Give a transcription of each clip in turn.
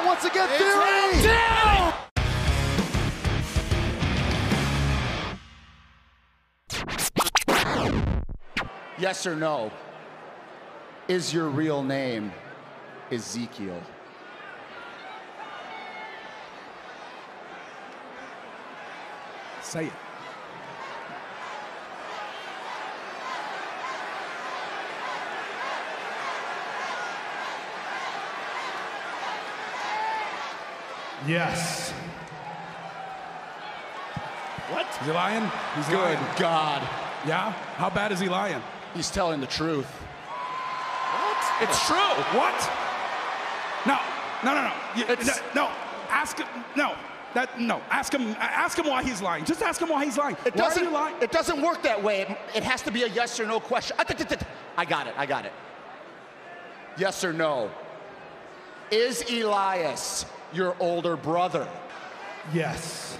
once again, Theory! Down! Yes or no? Is your real name Ezekiel? Say it. Yes. What? Is he lying? He's Good lying. God. Yeah? How bad is he lying? He's telling the truth. What? It's true. What? No. It's- No. Ask him. No. No. Ask him why he's lying. Just ask him why he's lying. It Why are doesn't, you lying? it doesn't work that way. It has to be a yes or no question. I got it. Yes or no? Is Elias your older brother? Yes.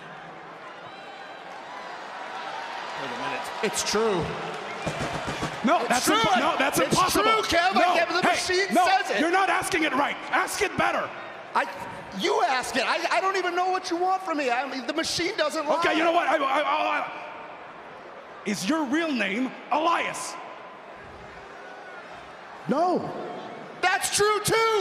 Wait a minute. It's true. No, that's true. No, that's It's impossible. true, Kev. No. The machine no, says it. You're not asking it right. Ask it better. You ask it. I don't even know what you want from me. The machine doesn't lie. Okay, you know what? Is your real name Elias? No. That's true too.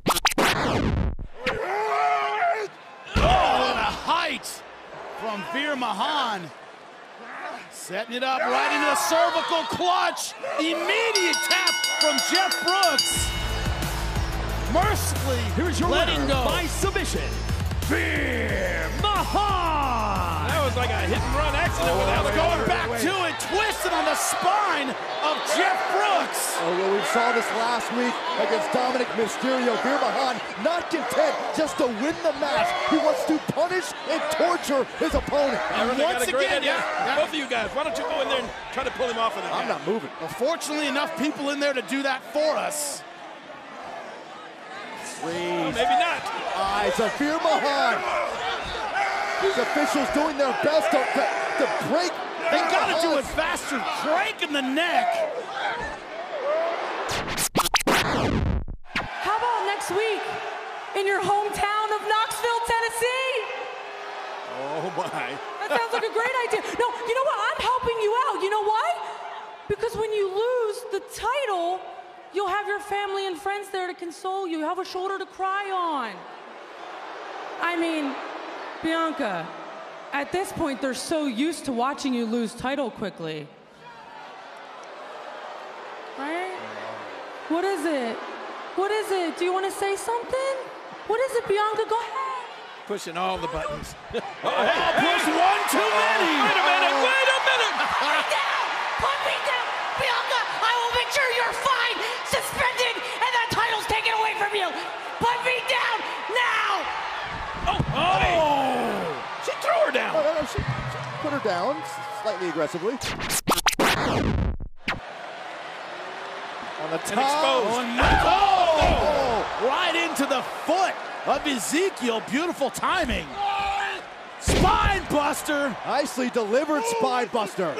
Oh, and a height from Veer Mahaan. Setting it up right into the cervical clutch. Immediate tap from Jeff Brooks. Mercifully Here's your letting winner go. by submission, Veer Mahaan. That was like a hit and run accident without the going back to it, twisted on the spine of Jeff Brooks. Oh, well, we saw this last week against Dominic Mysterio. Veer Mahaan not content just to win the match. He wants to punish and torture his opponent. And once again, both of you guys, why don't you go in there and try to pull him off of that? I'm not moving. Well, fortunately, enough people in there to do that for us. Well, maybe not. Eyes of Veer Mahaan. These officials doing their best to break. They gotta do it faster. Crank in the neck. How about next week in your hometown of Knoxville, Tennessee? Oh my. That sounds like a great idea. No, you know what? I'm helping you out. You know why? Because when you lose the title, you'll have your family and friends there to console you. You have a shoulder to cry on. I mean, Bianca, at this point, they're so used to watching you lose title quickly. Right? What is it? What is it? Do you want to say something? What is it, Bianca? Go ahead. Pushing all the buttons. Push one too many. Wait a minute. Put me down! Put me down! Bianca, I will make sure you're fine, suspended, and the title's taken away from you! Put me down now! Oh! She threw her down. No, she put her down slightly aggressively. On the top. And exposed. Oh, right into the foot of Ezekiel. Beautiful timing. Spine buster. Nicely delivered spine buster.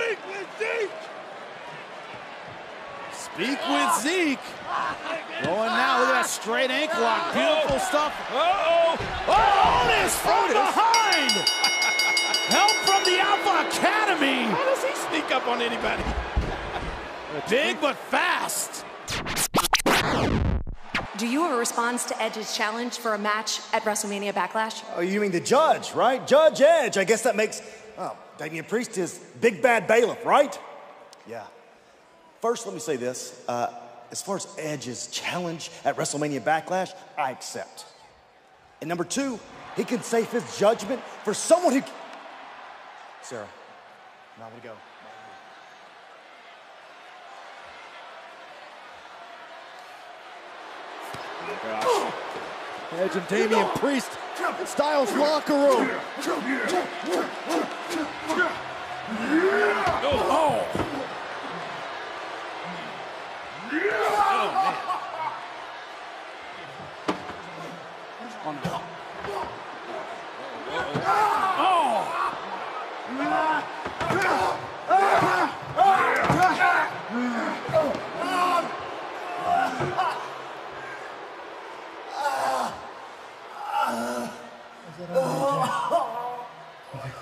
Speak with Zeke. Going now, look at that straight ankle lock. Beautiful stuff. Oh, Otis from behind. Help from the Alpha Academy. How does he sneak up on anybody? Big but fast. Do you have a response to Edge's challenge for a match at WrestleMania Backlash? Oh, you mean the judge, right? Judge Edge. I guess that makes, Damian Priest is Big Bad Bailiff, right? Yeah. First, let me say this. As far as Edge's challenge at WrestleMania Backlash, I accept. And number two, he can save his judgment for someone who... Sarah, now we go. Edge and Damian Priest in Styles' locker room.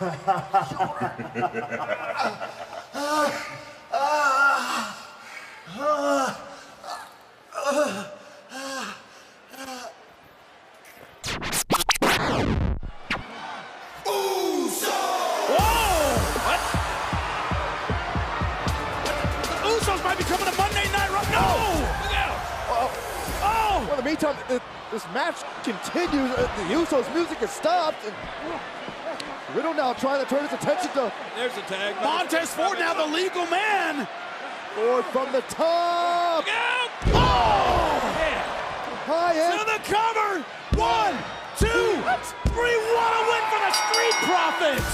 Usos might be coming to Monday Night Raw. No! Look out! Well, in the meantime, this match continues. The Usos' music has stopped. And Riddle now trying to turn his attention to There's a tag. Montez Ford now the legal man. Ford from the top. Look out! Oh! High To end. the cover. 1, 2, 3. What a win for the Street Profits!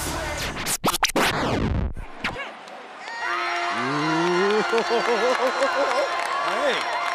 Hey.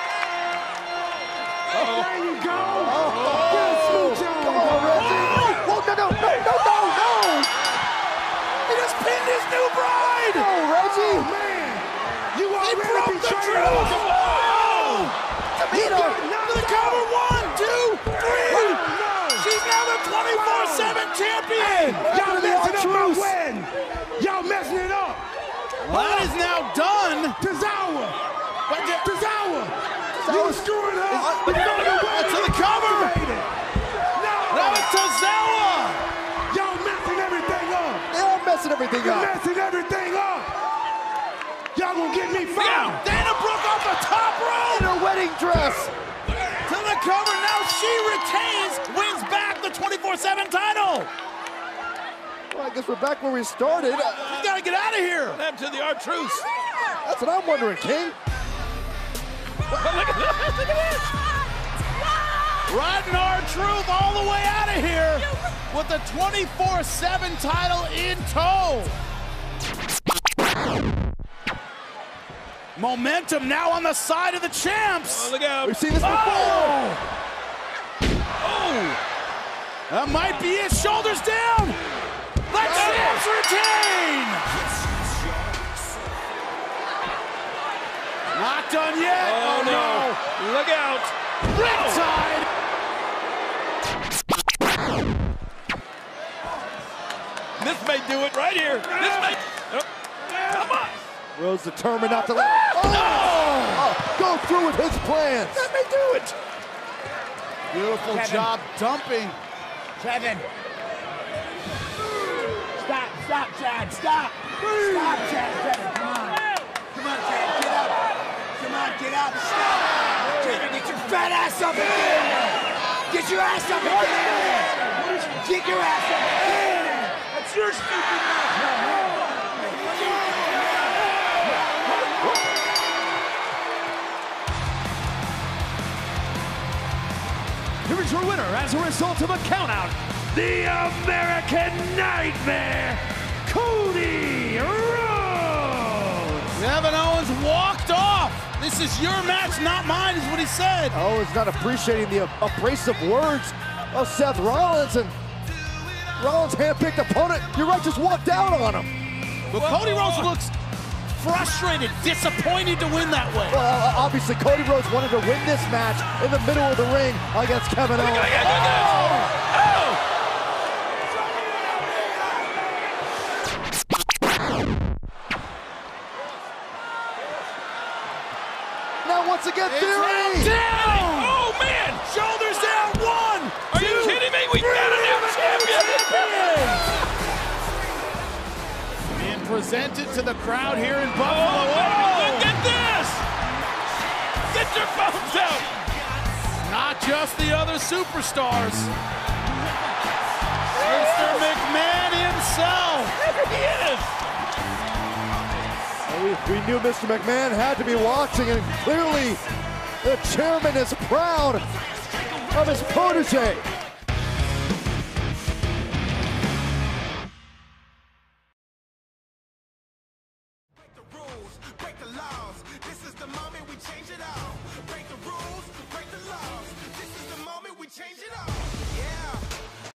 There you go. Come on, Reggie. Oh, no. He just pinned his new bride! No, Reggie. Man, you He already broke the betrayed truth! us. Whoa! Tamina. To the cover. 1, 2, 3. She's now the 24/7 champion! Y'all messing up my win. Y'all messing it up. Well, that is now done. Tozawa. Tozawa. You screwing up. You know the way To the cover. No. Now it's Tozawa. Y'all messing everything up. They're messing everything You're up. messing everything up. Y'all gonna get me Look out. fouled. Dana Brooke off the top rope. In her wedding dress. To the cover. Now she retains, wins back the 24/7 title. Well, I guess we're back where we started. You gotta get out of here. What happened to the R-Truth? That's what I'm wondering, King. Look at this. Riding R-Truth all the way out of here with the 24/7 title in tow. Momentum now on the side of the champs. Look out. We've seen this before. Oh! That might be it. Shoulders down. The champs retain. Not done yet. Oh no. Look out. Riptide. This may do it right here. This may. Come on. Will's determined not to let go through with his plans. That may do it. Beautiful job dumping. Kevin. Stop, Chad, stop. Stop, Chad, Kevin, come on. Come on, Chad, get up. Come on, get up, stop. Kevin, get your fat ass up and get in there. Get your ass up and get in there. Get your ass up and get in there. That's your stupid mouth. Here is your winner as a result of a countout, the American Nightmare, Cody Rhodes. Kevin Owens walked off. This is your match, not mine, is what he said. Owens not appreciating the abrasive words of Seth Rollins, and Rollins' hand-picked opponent, you're right, just walked out on him. But Cody Rhodes looks frustrated, disappointed to win that way. Well, obviously, Cody Rhodes wanted to win this match in the middle of the ring against Kevin Owens. Now, once again, Theory! Down! Oh, man! Shoulders down, 1, Are you kidding me? We got a new champion! Being presented to the crowd here in Buffalo. Look at this! Get your phones out! Not just the other superstars. Mr. McMahon himself. There he is! We knew Mr. McMahon had to be watching, and clearly the chairman is proud of his protege. Break the rules, break the laws. This is the moment we change it all. Break the rules, break the laws. This is the moment we change it all.